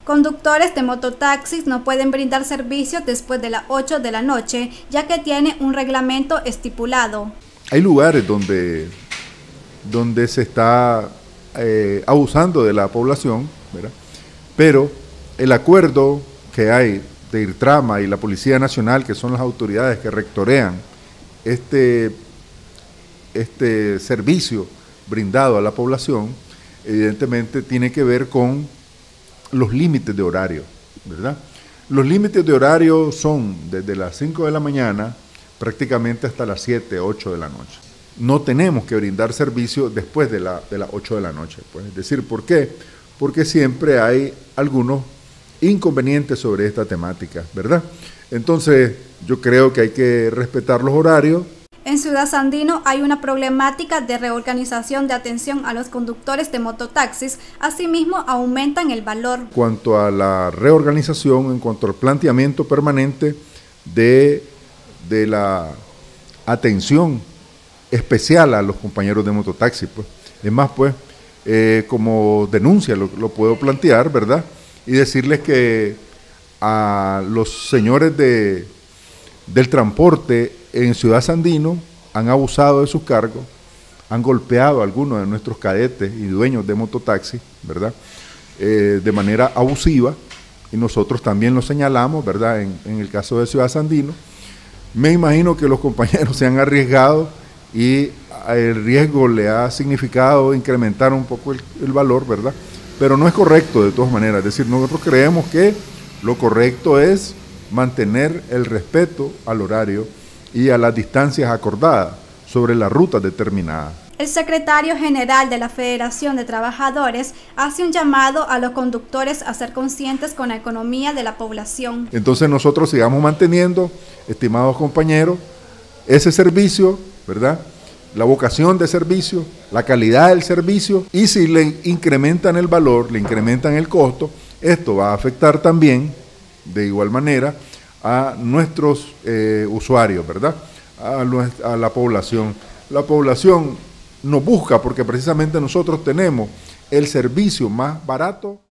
Conductores de mototaxis no pueden brindar servicios después de las 8 de la noche, ya que tiene un reglamento estipulado. Hay lugares donde se está abusando de la población, ¿verdad? Pero el acuerdo que hay de IRTRAMA y la Policía Nacional, que son las autoridades que rectorean este servicio brindado a la población, evidentemente tiene que ver con los límites de horario, ¿verdad? Los límites de horario son desde las 5 de la mañana prácticamente hasta las 7, 8 de la noche. No tenemos que brindar servicio después de las 8 de la noche. Pues. Es decir, ¿por qué? Porque siempre hay algunos inconvenientes sobre esta temática, ¿verdad? Entonces, yo creo que hay que respetar los horarios. En Ciudad Sandino hay una problemática de reorganización de atención a los conductores de mototaxis, asimismo aumentan el valor. En cuanto a la reorganización, en cuanto al planteamiento permanente de la atención especial a los compañeros de mototaxi, pues. Es más, pues, como denuncia lo puedo plantear, ¿verdad? Y decirles que a los señores del transporte en Ciudad Sandino han abusado de sus cargos, han golpeado a algunos de nuestros cadetes y dueños de mototaxi, ¿verdad? De manera abusiva, y nosotros también lo señalamos, ¿verdad? En el caso de Ciudad Sandino. Me imagino que los compañeros se han arriesgado y el riesgo le ha significado incrementar un poco el valor, ¿verdad? Pero no es correcto de todas maneras, es decir, nosotros creemos que lo correcto es mantener el respeto al horario y a las distancias acordadas sobre las rutas determinadas. El secretario general de la Federación de Trabajadores hace un llamado a los conductores a ser conscientes con la economía de la población. Entonces nosotros sigamos manteniendo, estimados compañeros, ese servicio, ¿verdad? La vocación de servicio, la calidad del servicio, y si le incrementan el valor, le incrementan el costo, esto va a afectar también, de igual manera, a nuestros usuarios, ¿verdad? A la población. La población nos busca porque precisamente nosotros tenemos el servicio más barato.